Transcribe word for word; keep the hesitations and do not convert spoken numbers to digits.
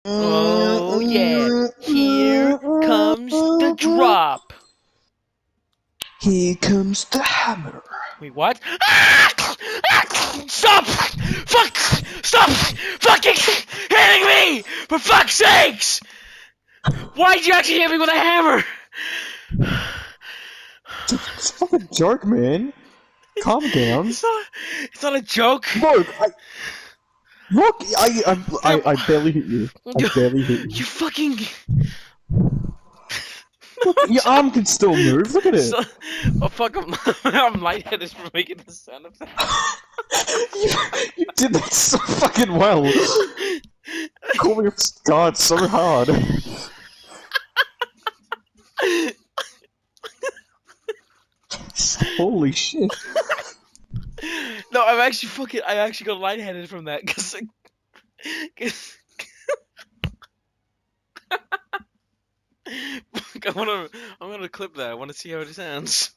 Oh yeah, here comes the drop. Here comes the hammer. Wait, what? Ah! Ah! Stop! Fuck! Stop! Fucking hitting me! For fuck's sakes! Why'd you actually hit me with a hammer? It's a fucking joke, man. Calm down. It's not, it's not a joke. Look, I, look, I, I, I, I barely hit you. I barely hit you. You fucking... Look, your arm can still move. Look at it. So, oh fuck! I'm, I'm lightheaded from making the sound effect. you, you did that so fucking well. Call me God so hard. Holy shit! No, I'm actually fucking. I actually got lightheaded from that because. Cause, I wanna. I'm gonna clip that. I wanna see how it sounds.